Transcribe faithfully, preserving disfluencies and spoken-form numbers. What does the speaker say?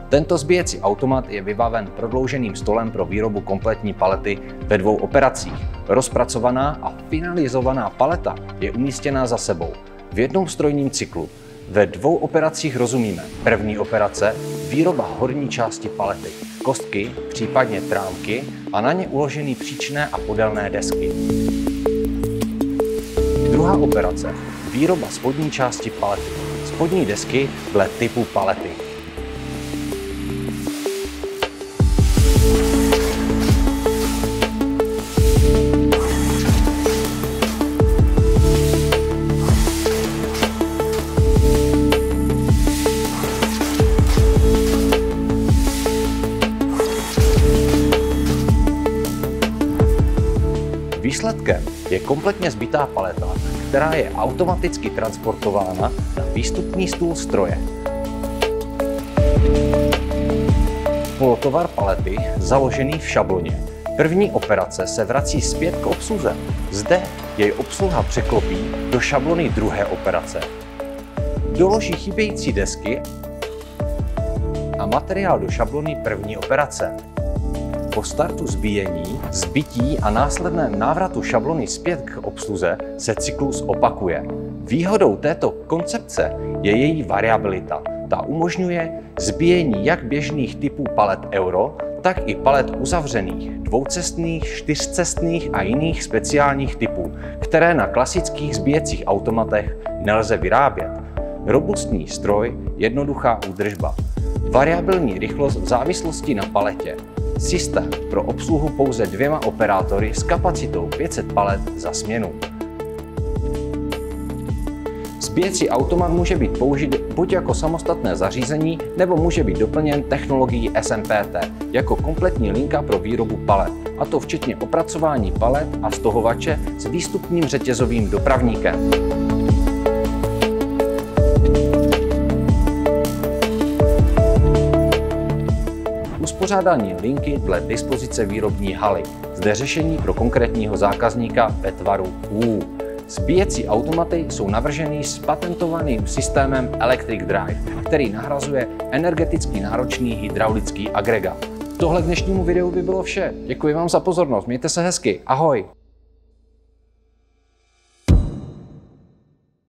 Tento zbíjecí automat je vybaven prodlouženým stolem pro výrobu kompletní palety ve dvou operacích. Rozpracovaná a finalizovaná paleta je umístěná za sebou v jednom strojním cyklu. Ve dvou operacích rozumíme: první operace – výroba horní části palety, kostky, případně trámky a na ně uložené příčné a podélné desky. Druhá operace – výroba spodní části palety, spodní desky dle typu palety. Výsledkem je kompletně zbitá paleta, která je automaticky transportována na výstupní stůl stroje. Polotovar palety založený v šabloně. První operace se vrací zpět k obsluze. Zde jej obsluha překlopí do šablony druhé operace. Doloží chybějící desky a materiál do šablony první operace. Po startu zbíjení, zbytí a následném návratu šablony zpět k obsluze se cyklus opakuje. Výhodou této koncepce je její variabilita. Ta umožňuje zbíjení jak běžných typů palet Euro, tak i palet uzavřených, dvoucestných, čtyřcestných a jiných speciálních typů, které na klasických zbíjecích automatech nelze vyrábět. Robustní stroj, jednoduchá údržba. Variabilní rychlost v závislosti na paletě. Systém pro obsluhu pouze dvěma operátory s kapacitou pět set palet za směnu. Zbíjecí automat může být použit buď jako samostatné zařízení, nebo může být doplněn technologií S M P T jako kompletní linka pro výrobu palet, a to včetně opracování palet a stohovače s výstupním řetězovým dopravníkem. Uspořádání linky dle dispozice výrobní haly. Zde řešení pro konkrétního zákazníka ve tvaru U. Zbíjecí automaty jsou navrženy s patentovaným systémem Electric Drive, který nahrazuje energeticky náročný hydraulický agregát. Tohle k dnešnímu videu by bylo vše. Děkuji vám za pozornost, mějte se hezky, ahoj!